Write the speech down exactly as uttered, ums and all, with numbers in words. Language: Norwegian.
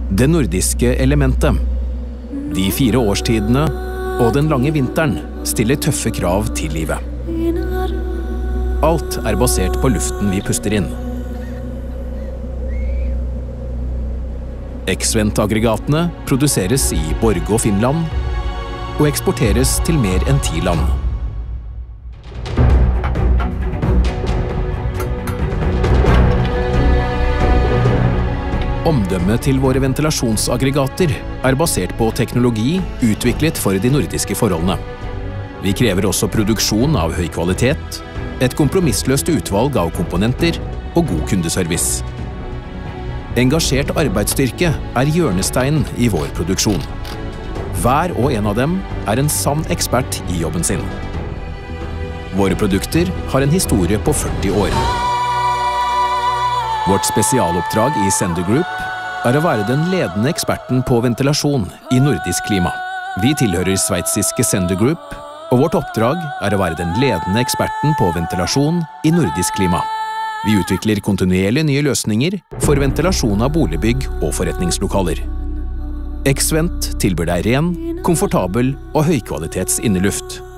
Det nordiske elementet. De fire årstidene og den lange vinteren stiller tøffe krav til livet. Alt er basert på luften vi puster inn. Exvent-aggregatene produseres i Borge og Finland og eksporteres til mer enn ti land. Omdømmet til våre ventilasjonsaggregater er basert på teknologi utviklet for de nordiske forholdene. Vi krever også produksjon av høy kvalitet, et kompromissløst utvalg av komponenter og god kundeservice. Engasjert arbeidsstyrke er hjørnesteinen i vår produksjon. Hver og en av dem er en sann ekspert i jobben sin. Våre produkter har en historie på førti år. Vårt spesialoppdrag i Sender Group er å være den ledende eksperten på ventilasjon i nordisk klima. Vi tilhører sveitsiske Sender Group, og vårt oppdrag er å være den ledende eksperten på ventilasjon i nordisk klima. Vi utvikler kontinuerlig nye løsninger for ventilasjon av boligbygg og forretningslokaler. Exvent tilbyr deg ren, komfortabel og høykvalitets inneluft.